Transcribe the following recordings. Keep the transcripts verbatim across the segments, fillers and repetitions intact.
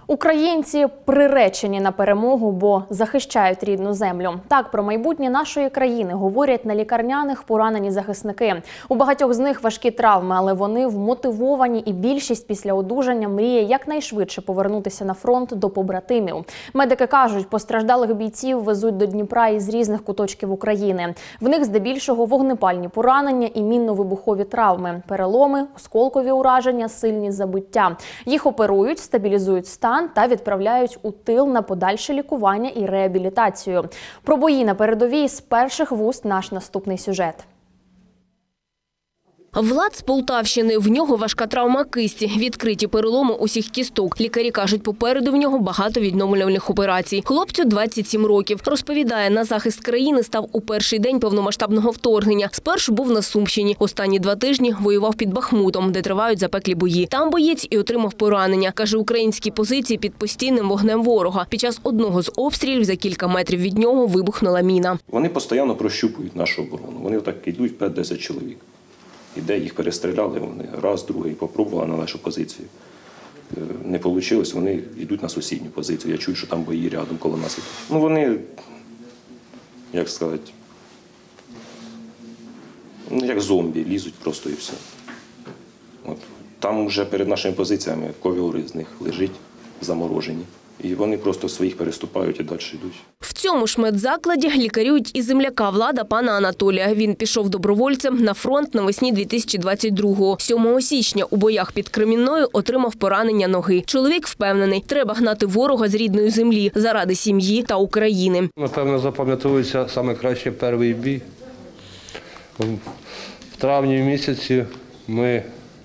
Українці приречені на перемогу, бо захищають рідну землю. Так про майбутнє нашої країни говорять на лікарняних поранені захисники. У багатьох з них важкі травми, але вони вмотивовані, і більшість після одужання мріє якнайшвидше повернутися на фронт до побратимів. Медики кажуть, постраждалих бійців везуть до Дніпра із різних куточків України. В них здебільшого вогнепальні поранення і мінно-вибухові травми, переломи, осколкові ураження, сильні забиття. Їх оперують, стабілізують стан та відправляють у тил на подальше лікування і реабілітацію. Про бої на передовій з перших вуст наш наступний сюжет. Влад з Полтавщини. В нього важка травма кисті, відкриті переломи усіх кісток. Лікарі кажуть, попереду в нього багато відновлювальних операцій. Хлопцю двадцять сім років. Розповідає, на захист країни став у перший день повномасштабного вторгнення. Спершу був на Сумщині. Останні два тижні воював під Бахмутом, де тривають запеклі бої. Там боєць і отримав поранення. Каже, українські позиції під постійним вогнем ворога. Під час одного з обстрілів за кілька метрів від нього вибухнула міна. Вони постійно прощупують нашу оборону. Вони так йдуть п'ять-десять чоловік. І де їх перестріляли, вони раз, другий попробували на нашу позицію. Не вийшло, вони йдуть на сусідню позицію. Я чую, що там бої рядом коло нас. Ну вони, як сказати, ну, як зомбі, лізуть просто і все. От. Там вже перед нашими позиціями коври з них лежить, заморожені. І вони просто своїх переступають і далі йдуть. В цьому ж медзакладі лікарюють і земляка Влада пана Анатолія. Він пішов добровольцем на фронт навесні дві тисячі двадцять другого. сьомого січня у боях під Кремінною отримав поранення ноги. Чоловік впевнений, треба гнати ворога з рідної землі заради сім'ї та України. Напевно, запам'ятовується найкраще перший бій. В травні місяці ми,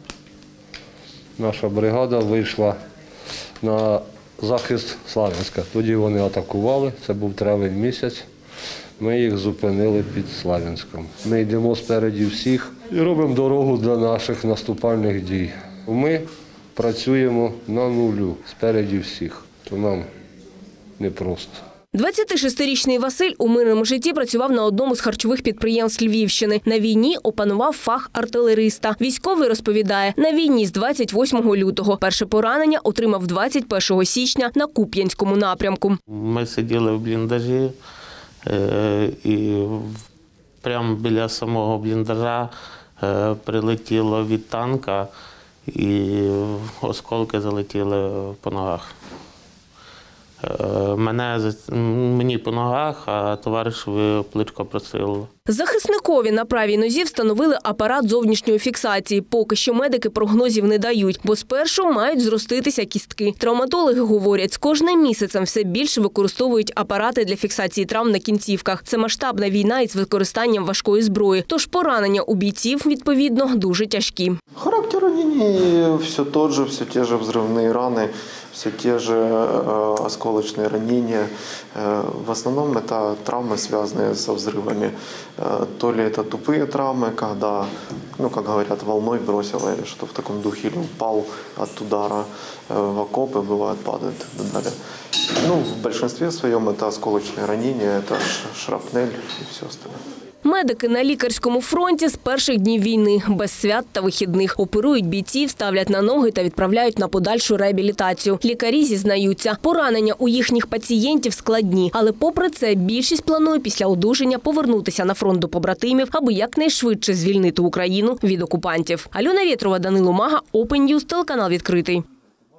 наша бригада вийшла на захист Слов'янська. Тоді вони атакували, це був травень місяць. Ми їх зупинили під Слов'янськом. Ми йдемо спереді всіх і робимо дорогу для наших наступальних дій. Ми працюємо на нулю, спереді всіх, то нам непросто. двадцятишестирічний Василь у мирному житті працював на одному з харчових підприємств Львівщини. На війні опанував фах артилериста. Військовий розповідає, на війні з двадцять восьмого лютого. Перше поранення отримав двадцять першого січня на Куп'янському напрямку. Ми сиділи в бліндажі і прямо біля самого бліндажа прилетіло від танка і осколки залетіли по ногах. Мене, мені по ногах, а товаришеві плечко просило. Захисникові на правій нозі встановили апарат зовнішньої фіксації. Поки що медики прогнозів не дають, бо спершу мають зроститися кістки. Травматологи говорять, з кожним місяцем все більше використовують апарати для фіксації травм на кінцівках. Це масштабна війна із використанням важкої зброї. Тож поранення у бійців, відповідно, дуже тяжкі. Характер ранений все тот же, все те же взрывные раны, все те же э, осколочные ранения. Э, в основном это травмы, связанные со взрывами. Э, то ли это тупые травмы, когда, ну, как говорят, волной бросило, или что в таком духе, или упал от удара э, в окопы, бывает, падает и так далее. Ну, в большинстве своем это осколочные ранения, это шрапнель и все остальное. Медики на лікарському фронті з перших днів війни, без свят та вихідних. Оперують бійців, ставлять на ноги та відправляють на подальшу реабілітацію. Лікарі зізнаються, поранення у їхніх пацієнтів складні. Але попри це, більшість планує після одужання повернутися на фронт до побратимів, аби якнайшвидше звільнити Україну від окупантів. Альона Вєтрова, Данило Мага, Open News, телеканал відкритий.